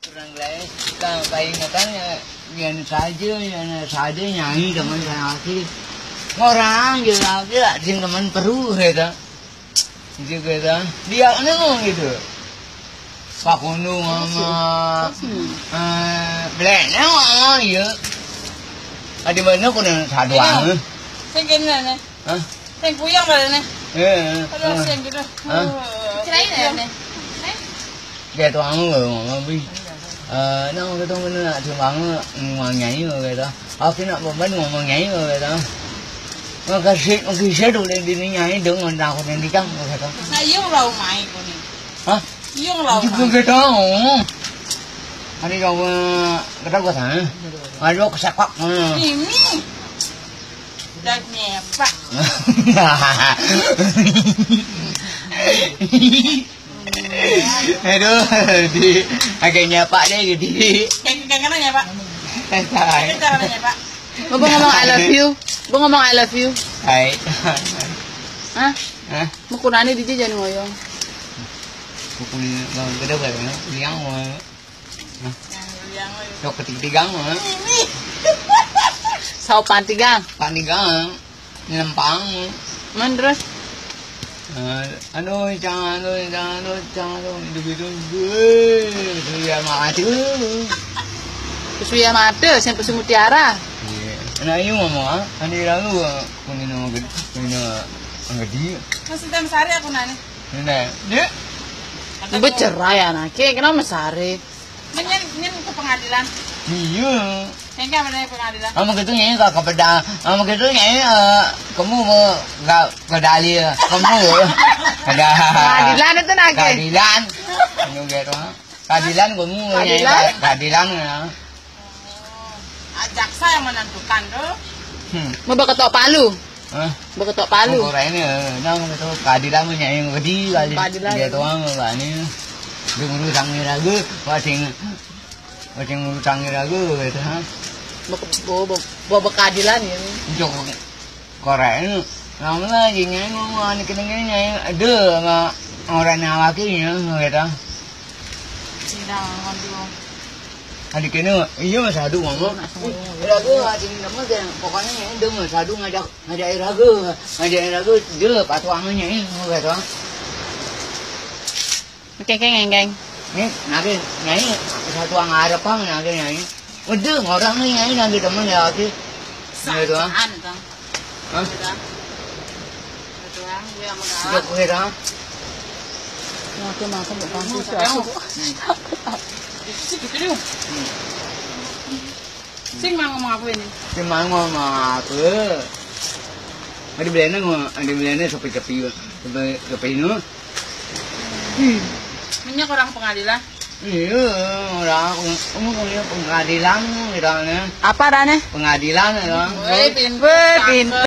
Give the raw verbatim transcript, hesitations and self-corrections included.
Orang lain kita ingatkan yang saja yang saja nyanyi teman saya lagi orang juga tidak sing teman perlu gitu juga gitu dia nengok gitu Pak Gunung sama belakang nengok ya ada mana pun satu orang sing kene ne sing kuyang bare ne eh kalau sing gitu kirain ne dia tuang ngomong bi ờ nó cái tôi nó là thường bạn ngoài nhảy rồi vậy đó ở cái nào mà bên ngoài nhảy rồi vậy đó nó cái xe nó cái xe đồ lên đi nhảy được ngồi nào còn đi căng rồi vậy đó na yung lâu mày của nè hả yung lâu cái cái đó anh đi đâu cái đó có thằng mà nó sạc quắc ini dah nhẹ pak aduh di agaknya Pak deh gitu kayak kangennya Pak santai kangennya Pak Mau ngomong I love you, mau ngomong I love you. Hai. Hah? Hah? Mau kunani di jangan ngoyong. Bukan bang gede banget, liang mau. Dok ketiga mau. Sao pantigang, Pantigang, lempang. Man terus? Ano, jangan, ano, jangan, ano, jangan, ano, itu itu ya mati. Terus ya mati, sampai si mutiara. Nah ini ngomong ah, ane lalu kuning nama gede, kuning nama gede. Masih tem sari aku nani. Nah, ni. Bercerai anaknya, kenapa mesari? Menyen nyen ke pengadilan. Iya. Yang mana pengadilan? Ama gitu nyanyi kak kepada, ama gitu nyanyi kamu mau nggak kedali kamu ada. Pengadilan itu nake. Keadilan, anu gitu. Keadilan kamu nyanyi keadilan ya. Jaksa yang menentukan tuh. Hmm. Mau berketok palu? Hah? Berketok palu? Orang ini, nama gitu keadilan nyanyi gede kali. Keadilan. Dia tuang lah ini. Dia ngurus tangi ragu, wajing, wajing ngurus tangi ragu gitu ha. Bawa berkeadilan ya. Untuk Korea ini, namanya nyanyi ngomong, kita nyanyi ada sama orang yang lakinya gitu. Tidak ngambil. Adik ini, iya mas Adu ngomong. Ragu, adik nama dia, pokoknya nyanyi dia mas Adu ngajak ngajak ragu, ngajak ragu dia patuannya nyanyi gitu. Keng keng keng keng. Ini nanti nyanyi satu orang Arab pang nanti nyanyi. Udah orang ni nyanyi nanti teman ya lagi. Gitu ah. An itu. Hah? Itu yang gue mau Sudah kira. Aku makan bukan Gitu. Sing mau ngomong apa ini? Cuma ngomong apa? Ada belanja ngomong, ada belanja sepi-sepi, sepi-sepi nu. Minyak orang pengadilan. Iya, orang kamu punya pengadilan, gitu kan? Apa dane? Pengadilan, orang. Woi, pintu. Woi, pintu.